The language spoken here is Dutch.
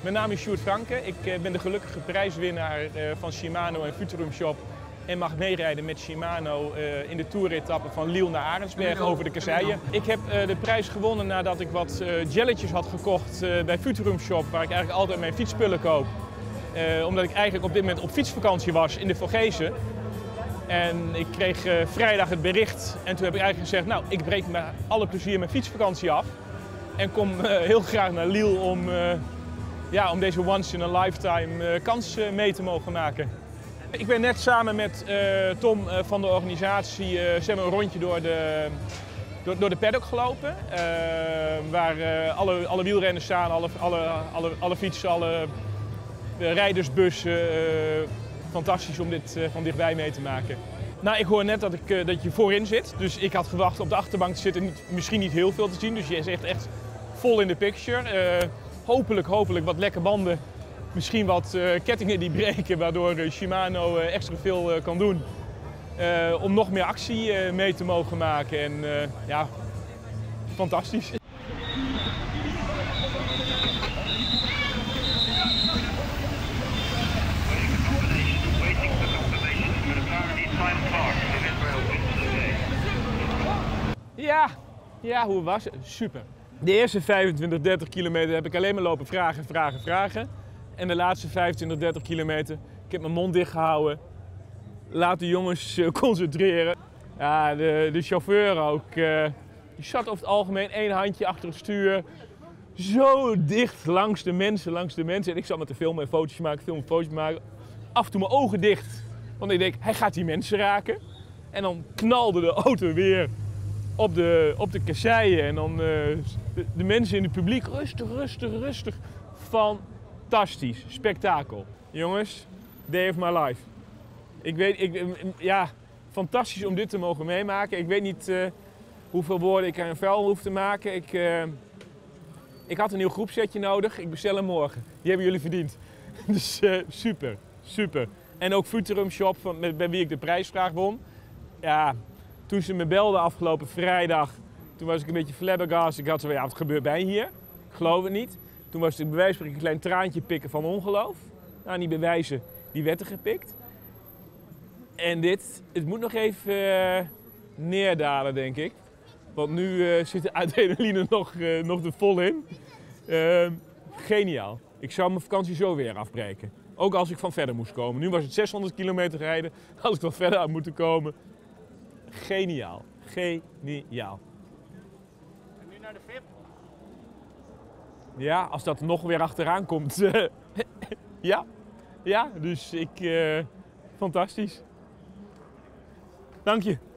Mijn naam is Sjoerd Franke. Ik ben de gelukkige prijswinnaar van Shimano en Futurum Shop en mag meerijden met Shimano in de toeretappe van Lille naar Arendsberg over de kasseien. Ik heb de prijs gewonnen nadat ik wat jelletjes had gekocht bij Futurum Shop, waar ik eigenlijk altijd mijn fietsspullen koop. Omdat ik eigenlijk op dit moment op fietsvakantie was in de Vogezen. En ik kreeg vrijdag het bericht en toen heb ik eigenlijk gezegd, nou, ik breek met alle plezier mijn fietsvakantie af. En kom heel graag naar Lille om deze once in a lifetime kans mee te mogen maken. Ik ben net samen met Tom van de organisatie een rondje door de paddock gelopen. Waar alle wielrenners staan, alle fietsen, alle rijdersbussen. Fantastisch om dit van dichtbij mee te maken. Nou, ik hoor net dat je voorin zit. Dus ik had gewacht op de achterbank te zitten. Misschien niet heel veel te zien. Dus je is echt vol in de picture. Hopelijk wat lekke banden. Misschien wat kettingen die breken, waardoor Shimano extra veel kan doen. Om nog meer actie mee te mogen maken. En ja, fantastisch. Ja, hoe was het? Super. De eerste 25, 30 kilometer heb ik alleen maar lopen vragen. En de laatste 25, 30 kilometer, ik heb mijn mond dicht gehouden. Laat de jongens concentreren. Ja, de chauffeur ook. Die zat over het algemeen één handje achter het stuur. Zo dicht langs de mensen. En ik zat met te filmen en foto's maken. Af en toe mijn ogen dicht. Want ik denk, hij gaat die mensen raken. En dan knalde de auto weer op de kasseien. En dan de mensen in het publiek, rustig. Fantastisch, spektakel. Jongens, day of my life. Fantastisch om dit te mogen meemaken. Ik weet niet hoeveel woorden ik aan een vuil hoef te maken. Ik had een nieuw groepsetje nodig. Ik bestel hem morgen. Die hebben jullie verdiend. Dus super. En ook Futurum Shop, bij wie ik de prijsvraag won. Ja, toen ze me belden afgelopen vrijdag, toen was ik een beetje flabbergast. Ik had zo, ja, wat gebeurt bij hier? Ik geloof het niet. Toen was het bij wijze van spreken een klein traantje pikken van ongeloof. Nou, niet bewijzen, die werd er gepikt. En het moet nog even neerdalen, denk ik. Want nu zit de adrenaline nog er vol in. Geniaal. Ik zou mijn vakantie zo weer afbreken. Ook als ik van verder moest komen. Nu was het 600 kilometer rijden. Als ik wat verder had moeten komen. Geniaal. En nu naar de VIP? Ja, als dat nog weer achteraan komt. Ja, dus fantastisch. Dank je.